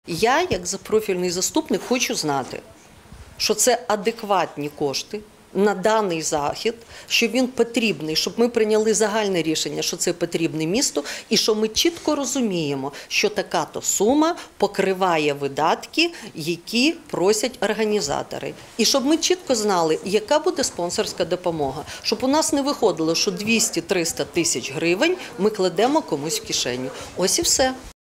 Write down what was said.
Я, як профільний заступник, хочу знати, що це адекватні кошти на даний захід, що він потрібний, щоб ми прийняли загальне рішення, що це потрібне місту, і що ми чітко розуміємо, що така-то сума покриває видатки, які просять організатори. І щоб ми чітко знали, яка буде спонсорська допомога, щоб у нас не виходило, що 200-300 тисяч гривень ми кладемо комусь в кишеню. Ось і все.